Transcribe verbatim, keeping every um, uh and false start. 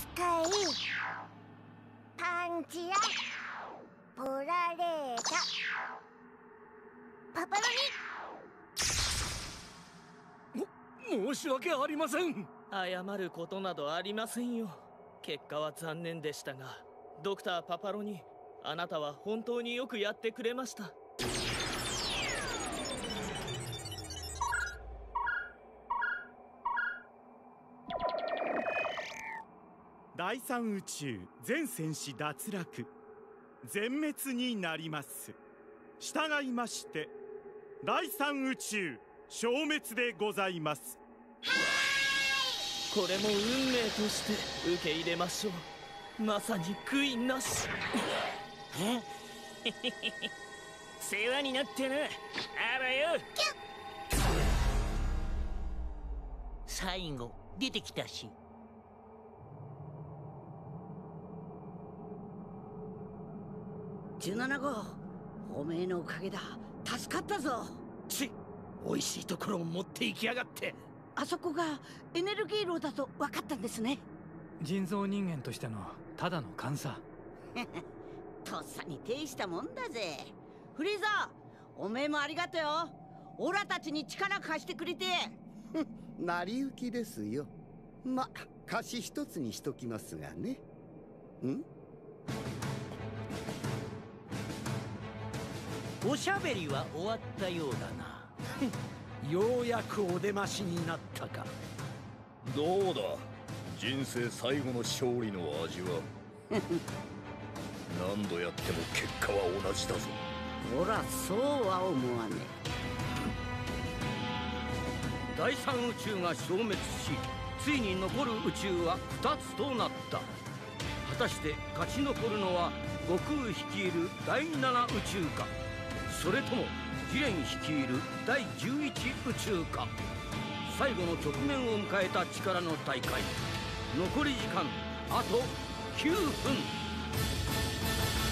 使いパンチやプラレータパパロニ。申し訳ありません。 謝ることなどありませんよ。結果は残念でしたが、ドクターパパロニ、あなたは本当によくやってくれました。 第三宇宙全戦士脱落、全滅になります。従いまして第三宇宙消滅でございます。 これも運命として受け入れましょう。まさに悔いなし。 世話になってな。あらよ。 最後出てきたし。じゅうなな号、おめえのおかげだ。助かったぞ。 ち、美味しいところを持って行きやがって。 あそこがエネルギー炉だと分かったんですね。 人造人間としてのただの勘さ。 とっさに呈したもんだぜ。フリーザー、おめえもありがとよ。オラたちに力貸してくれて。 成り行きですよ。ま、貸し一つにしときますがね。ん？ おしゃべりは終わったようだな。 ようやくお出ましになったか。 どうだ、人生最後の勝利の味は。何度やっても結果は同じだぞ。 ほら、そうは思わねえ。第三宇宙が消滅し、ついに残る宇宙はふたつとなった。果たして勝ち残るのは悟空率いる第七宇宙か、それともジレン率いる第十一宇宙か。最後の局面を迎えた力の大会。残り時間あときゅうふん。